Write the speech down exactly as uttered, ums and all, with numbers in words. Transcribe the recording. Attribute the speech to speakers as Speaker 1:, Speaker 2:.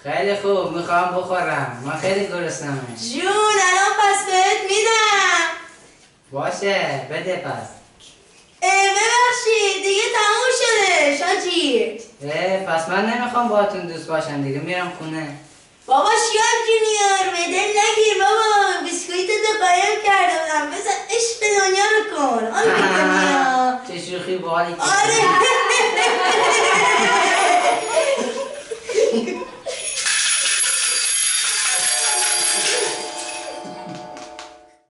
Speaker 1: خیلی خوب، میخوام بخورم. من خیلی گرسنمه.
Speaker 2: جون الان پس بهت میدم.
Speaker 1: باشه بده پس.
Speaker 2: ببخشید دیگه تموم شده شاجی.
Speaker 1: پس من نمیخوام باهاتون دوست باشم دیگه، میرم خونه.
Speaker 2: بابا شیاب جونیور به دل نگیر بابا، بیسکویتتو قایم کرده بودم، بذار عشق دنیا رو کن. آره
Speaker 1: چه شوخی باحالی.
Speaker 2: آره